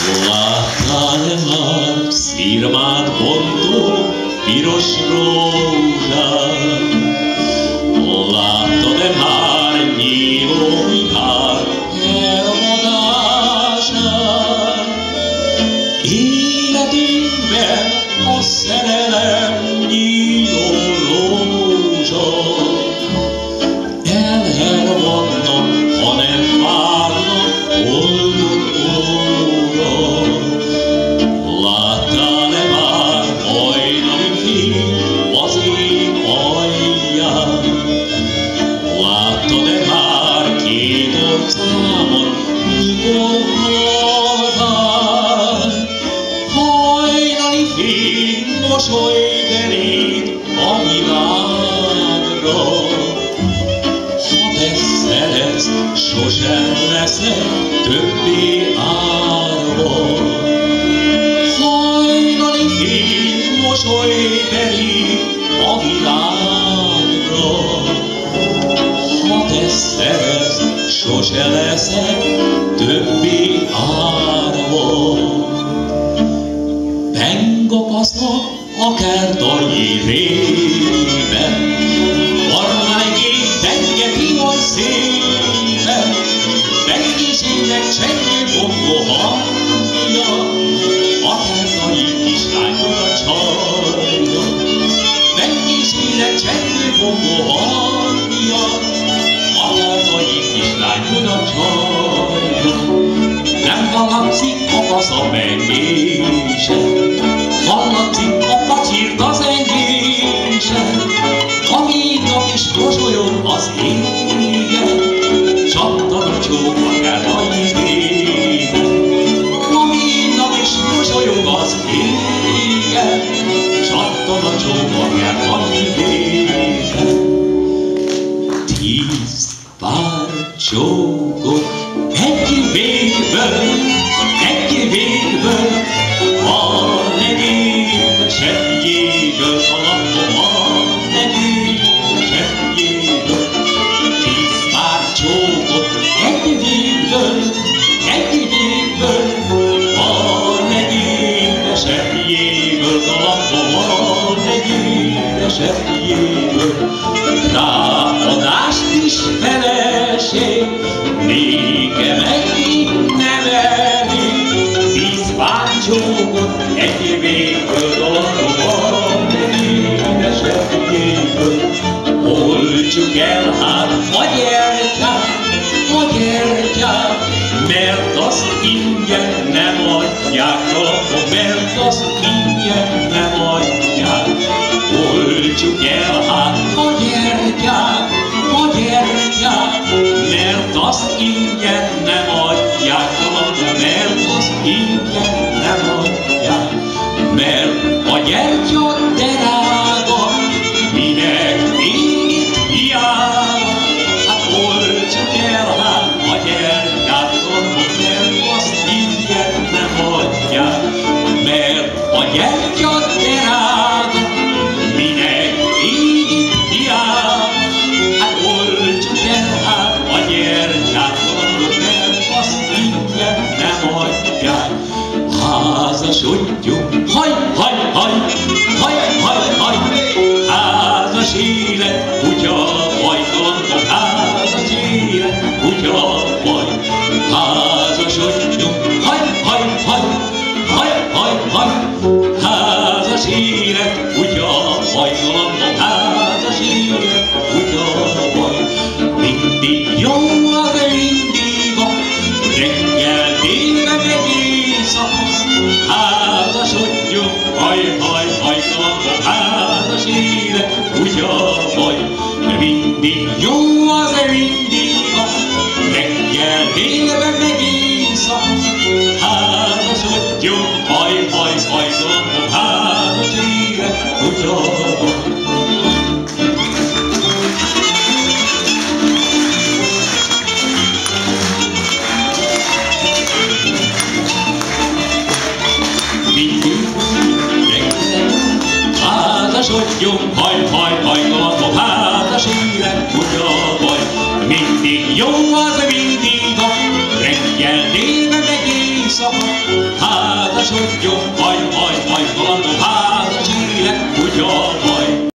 Láttál-e már szirmát bontó piros rózsát? Láttad-e már nyíló vihar elvonását? Életünkben a szerelem nyíló rózsa, elvannak, ha nem várnak boldog óra. Láttál-e már hajnali fény az én alján? Láttad-e már két orcámat, mikor haltál? Hajnali fény mosoly derít a világra. Ha te szeretsz, sosem leszek többé árva. Hajnali fény mosoly derít a világra. Ha te szeretsz, sose leszek többé árva. Peng a kaszna a kertanyí rében, barnáigény tenge kivaj szépen, pengisének csengő bongó hangja, a kertanyí kislány tudat csalja. Pengisének csengő bongó hangja, a kertanyí kislány tudat csalja. Nem hallatszik a fasza mengése, hallatszik a facsirta zengése, amíg nap is mosolyog az égen, csattan a csók a kertanyí végen. Amíg nap is mosolyog az égen, csattan a csók a kertanyí végen. 10 pár csókot egy végből, van egyéb sebbjéből, a napom van egyéb sebbjéből. 10 pár csókot egy végből, van egyéb sebbjéből, a napom van egyéb sebbjéből. Ráadást is feleség, nékem egyik nem elég. 10 pár csókot egy végből, dolgom van egy édesebbjéből. Oltsuk el hát a gyertyát, mert azt ingyen nem adják, mert azt ingyen nem adják. Oltsuk el hát a gyertyát, mert azt ingyen nem adják, mert azt ingyen nem adják. Mert a gyertya drága, minek még hiába? Hát oltsuk el hát a gyertyát, mert azt ingyen nem adják. Mert a gyertya drága, minek még hiába? Hát oltsuk el hát a gyertyát, mert azt ingyen nem adják. Házasodjunk, házas élet, kutya baj, kalandok, házas élet, kutya baj. Házasodjunk, házas élet, kutya baj, kalandok, házas élet, kutya baj. Mindig jó az indíga, reggel, délben meg éjszaka. Házasodjunk, kalandok, házas élet, kutya baj. Mindig jó az indíga, reggel, délben meg éjszaka. Házasodjunk, kalandok, házas élet, kutya baj. Házasodjunk, kalandok, házas élet, kutya baj. Mindig jó az mindig a reggel, délben meg éjszaka. házasodjon, majd kalandó házas élet, kutya.